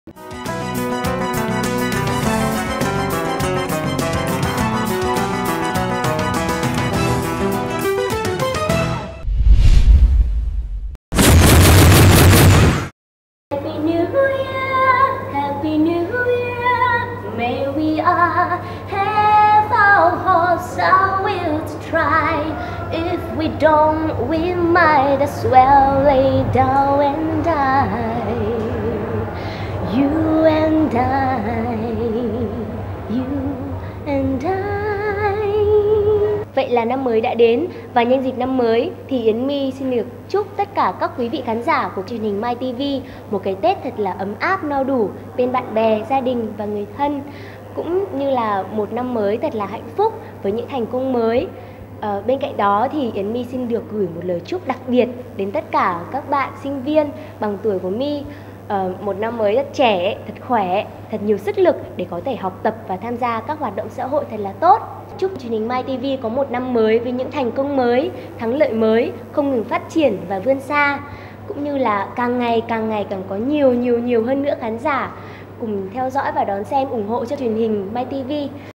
Happy New Year, may we all have our hearts, our will to try. If we don't, we might as well lay down and die. You and I, you and I. Vậy là năm mới đã đến và nhân dịp năm mới thì Yến My xin được chúc tất cả các quý vị khán giả của truyền hình MyTV một cái Tết thật là ấm áp no đủ bên bạn bè, gia đình và người thân, cũng như là một năm mới thật là hạnh phúc với những thành công mới. Bên cạnh đó thì Yến My xin được gửi một lời chúc đặc biệt đến tất cả các bạn sinh viên bằng tuổi của My. Một năm mới rất trẻ, thật khỏe, thật nhiều sức lực để có thể học tập và tham gia các hoạt động xã hội thật là tốt. Chúc truyền hình MyTV có một năm mới với những thành công mới, thắng lợi mới, không ngừng phát triển và vươn xa, cũng như là càng ngày càng có nhiều hơn nữa khán giả cùng theo dõi và đón xem, ủng hộ cho truyền hình MyTV.